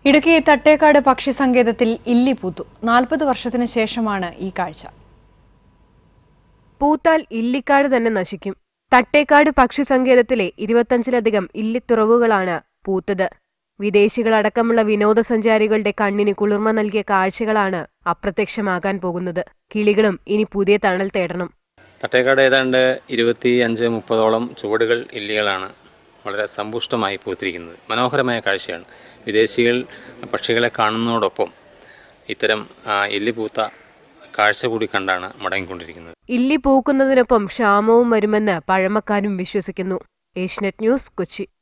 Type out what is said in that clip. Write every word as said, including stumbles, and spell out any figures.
ഇടുക്കി തട്ടേക്കാട് പക്ഷി സങ്കേതത്തിൽ ഇല്ലി പൂത്തു. നാൽപ്പത് വർഷത്തിന് ശേഷമാണ് ഈ കാഴ്ച. പൂത്താൽ ഇല്ലിക്കാട് തന്നെ നശിക്കും. തട്ടേക്കാട് പക്ഷി സങ്കേതത്തിലെ ഇരുപത്തഞ്ചിലധികം ഇല്ലിത്തുറവുകളാണ് പൂത്തത്. വിദേശികളടക്കമുള്ള വിനോദസഞ്ചാരികളുടെ കണ്ണിന് കുളിർമ നൽകിയ കാഴ്ചകളാണ് അപ്രത്യക്ഷമാകാൻ പോകുന്നത്. കിളികളും ഇനി പുതിയ തണൽ തേടണം. തട്ടേക്കാട് ഏതാണ്ട് ഇരുപത്തി അഞ്ച് മുപ്പതോളം ചുവടുകൾ ഇല്ലികളാണ് വളരെ സമ്പുഷ്ടമായി പൂത്തിരിക്കുന്നത്. മനോഹരമായ കാഴ്ചയാണ്. വിദേശികൾ പക്ഷികളെ കാണുന്നതോടൊപ്പം ഇത്തരം ഇല്ലി പൂത്ത കാഴ്ച കൂടി കണ്ടാണ് മടങ്ങിക്കൊണ്ടിരിക്കുന്നത്. ഇല്ലി പൂക്കുന്നതിനൊപ്പം ക്ഷാമവും വരുമെന്ന് പഴമക്കാരും വിശ്വസിക്കുന്നു. ഏഷ്യനെറ്റ് ന്യൂസ്, കൊച്ചി.